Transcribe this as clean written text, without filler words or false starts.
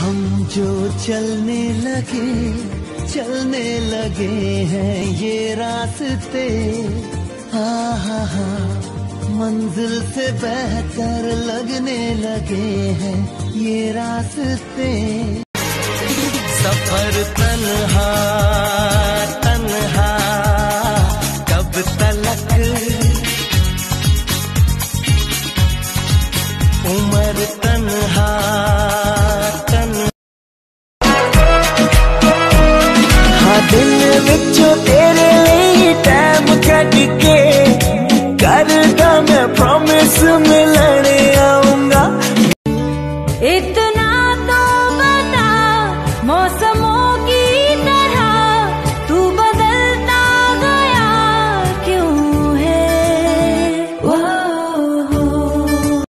हम जो चलने लगे हैं ये रास्ते, मंजिल से बेहतर लगने लगे हैं ये रास्ते। सफर तन्हा